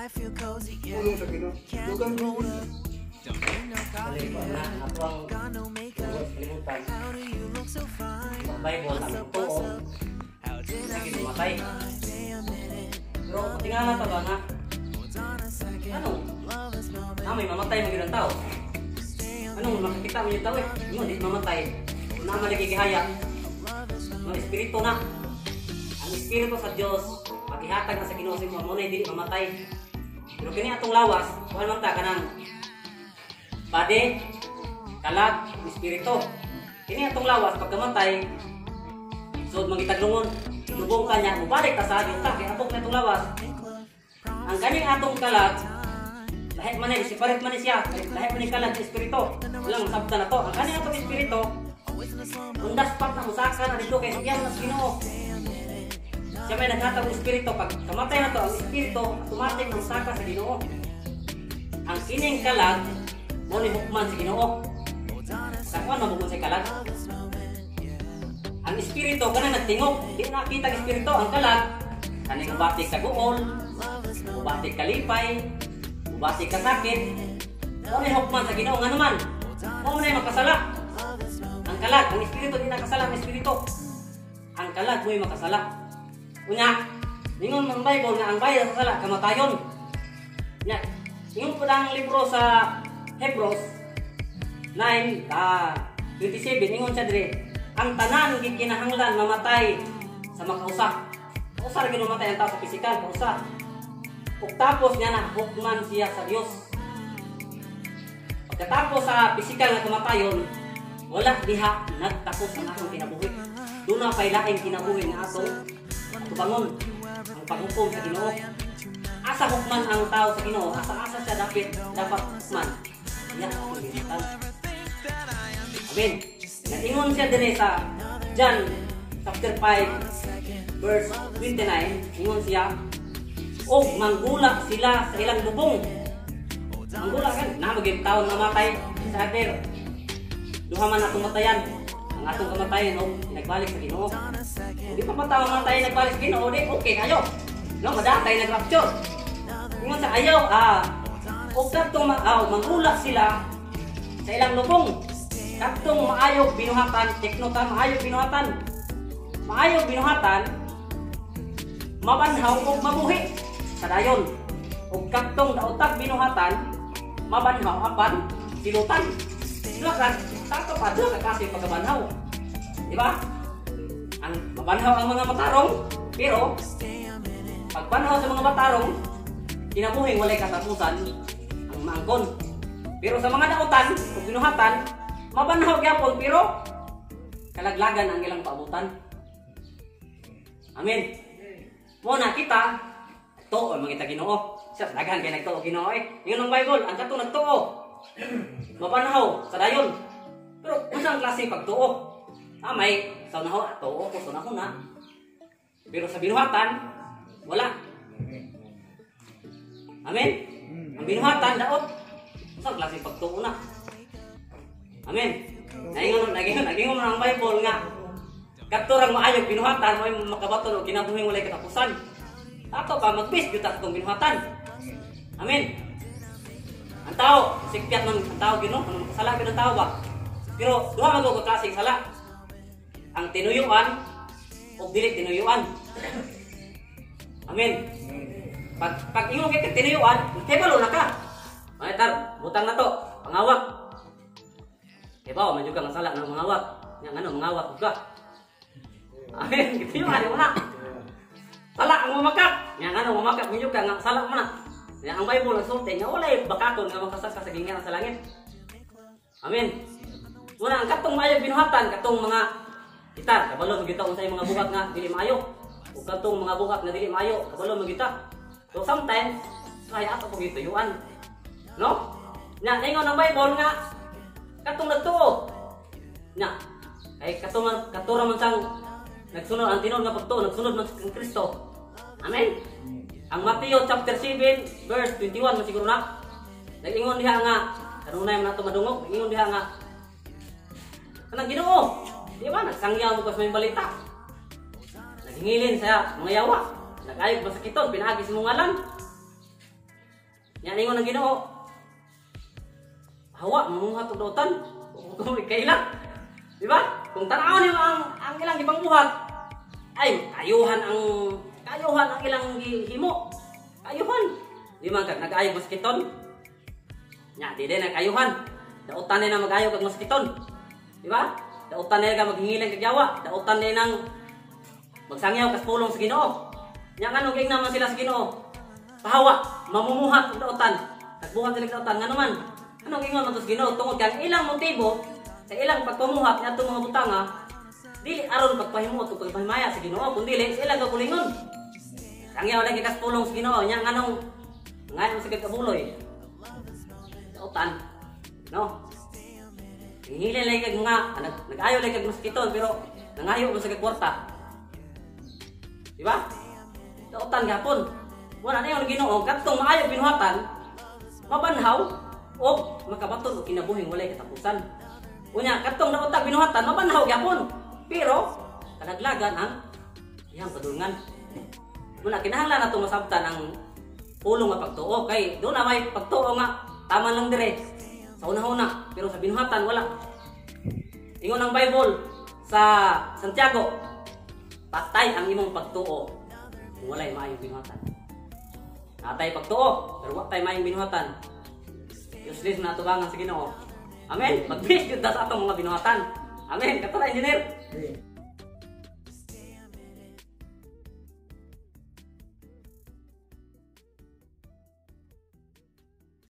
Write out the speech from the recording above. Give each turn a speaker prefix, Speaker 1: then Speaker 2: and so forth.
Speaker 1: Ulong sa Ginoo. Dugang mo.
Speaker 2: Balik mo na, ako ang kalimutan. Ang Bible, ang totoo, hindi tumatay. Pero tingnan natin ba nga, ano? May mamatay mo yun ang tao. Anong makikita mo yung tao eh? Hindi mamatay. Na maligigihaya. Ang espiritu na. Ang espiritu sa Diyos, maghihatag na sa Ginoo mo, muna hindi mamatay. Pero kini atong lawas, kuhan man ta kanang body, kalag, espiritu. Kini atong lawas pagkamatay, sud mangitaglungon, lubong kanya, mubalik ta sa ayon ta kay atong atong lawas. Ang kaning atong kalag, lahi man ni separate man siya, lahi man ni kalag espiritu. Walang sabta na to. Ang kaning atong espiritu, undas pat na musaka na dito kay siya na Ginoo. Siya may naghatag ng espiritu. Pag kamatay na to, ang espiritu, automatic ang saka sa Ginoo. Ang kining kalag, mo ni hukman sa Ginoo. Sa kuwan mabukon sa kalag. Ang espiritu, kanang nagtingog, di nakita ang espiritu. Ang kalag, kanang ubatik ka guol, ubatik ka lipay, ubatik ka sakit. Mo ni hukman sa Ginoo. Nga naman, mo na yung makasala. Ang kalag, ang espiritu, di nakasala ang espiritu. Ang kalag, mo yung makasala. Unya, ningon ang Bible nga ang bayad sa sala kamatayon. Nya, ingon po ang libro sa Hebrews 9:27 ingon siya dire, ang tanan gikinahanglan mamatay sa makausa. Usa ra gyud mamatay ang tao sa pisikal, kausa. Ug tapos niya na hukman siya sa Dios. Pagkatapos sa pisikal nga kamatayon, wala diha nagtapos ang atong kinabuhi. Duna pay laing kinabuhi nga ato bangon ang paghukom sa Ginoo. Asa hukman ang tao sa Ginoo, asa siya dapat hukman. Yan ang pilitan. Amen. Naingon siya din sa John chapter 5 verse 29, ingon siya, "Og manggula sila sa ilang lubong." Manggula kan, na maging taon namatay sa ater. Duha man atong matayan. Ang atong kamatayan o nagbalik sa Ginoo. Hindi pa matao matay nagbalik sa Ginoo, di okay kayo. No, madatay nagrapture. Ingon sa ayaw, og kadtong manggula sila sa ilang lubong. Kadtong maayog binuhatan, teknotan maayog binuhatan. Maayog binuhatan, mabanhaw og mabuhi sa dayon. Og kadtong daotag binuhatan, mabanhaw apan silutan. Sila kan tato pa doon kasi pagkabanhaw. Di ba? Ang mabanhaw ang mga matarong, pero pagbanhaw sa mga matarong, kinabuhing walay katapusan ang maangkon. Pero sa mga dautan, kung binuhatan, mabanhaw gyapon pero kalaglagan ang ilang paabutan. Amen. Muna kita, tuo mga Ginoo. Siya daghan kay nagtuo Ginoo eh. Ingon ang Bible, ang katong nagtuo. Mabanhaw sa dayon. Pero unsang klase pagtuo? May sa unaho tuo ko sa una. Pero sa binuhatan wala. Amen. Ang binuhatan daot unsang klase pagtuo na. Amen. Nagingon ang Bible nga kadto maayog binuhatan mo'y makabaton og kinabuhing walay katapusan. Ato pa magbis gyud ta atong binuhatan. Amen. Ang tao, sikpiat man ang tao Ginoo, ano makasala gyud ang tao ba? Pero duha man ko klaseng sala. Ang tinuyuan o dili tinuyuan. Amen. Pag ingon kay tinuyuan, kebalo na ka. Ay tar, butang na to, pangawak. Keba man jud ka masala ng mangawak. Yang ano mangawak ka. Amen, tinuyuan mo na. Sala ang mamakak. Yang ano mamakak mo jud ka nga sala mo na. Yang ang Bible nagsulti nga walay bakaton nga makasaka sa gingan sa langit. Amen. Muna ang katong maayo binuhatan katong mga gitar, kabalo magita unsay mga buhat nga dili maayo. Ug katong mga buhat nga dili maayo, kabalo magita. So sometimes kaya ato pag ituyuan. No? Na ingon ang Bible nga katong nagtuo. Na kay katong katura man sang nagsunod ang tinud nga pagtuo, nagsunod man sa Kristo. Amen. Ang Mateo chapter 7 verse 21 man siguro na. Nag-ingon diha nga kanunay man nato madungog, nag-ingon diha nga kanang Ginoo. Di ba nagsangyaw mo pas may balita. Naghingilin sa mga yawa. Nag-ayog masakiton, pinaagi sa mong alam. Nya ningon ang Ginoo. Hawa mamuhat og dautan. Kung kaila. Di ba? Kung tanaw niyo ang ilang gipangbuhat, ay kayuhan ang ilang himo. Kayuhan. Di man kag nag-ayo moskiton. Nya di na kayuhan. Dautan na mag-ayo kag moskiton. Di ba? Dautan na maghingilan kag yawa. Dautan na nang magsangyaw kas pulong sa Ginoo. Nya nganong ging naman sila sa Ginoo. Pahawa, mamumuhat og dautan. Nagbuhat sila og dautan ngano man. Anong ingon man tos Ginoo tungod kang ilang motibo sa ilang pagpamuhat nga itong mga butanga, dili aron pagpahimot o pagpahimaya sa Ginoo, kundi sa ilang kakulingon. Sangyaw lagi kas pulong sa Ginoo, nya nganong ngayon sa kabuloy. Dautan, no? Hingilin lagi kag mga nag-ayo lagi kag moskiton pero nangayo mo sa kwarta. Di ba? Dautan gapon. Wala na yung Ginoo, katong maayo binuhatan, mabanhaw o makabaton o kinabuhing walay katapusan. Unya katong nauta binuhatan mabanhaw gyapon. Pero kadaglagan ang iyang padulngan. Muna kinahanglan nato masabtan ang pulong nga pagtuo kay do na may pagtuo nga tama lang dire sa una-una pero sa binuhatan wala. Ingon ang Bible sa Santiago, patay ang imong pagtuo kung walay maayong binuhatan. Natay pagtuo pero wa tay maayong binuhatan. Useless na tubangan sa Ginoo. Amen. Mag-bless gyud sa atong mga binuhatan. Amen. Katulad engineer.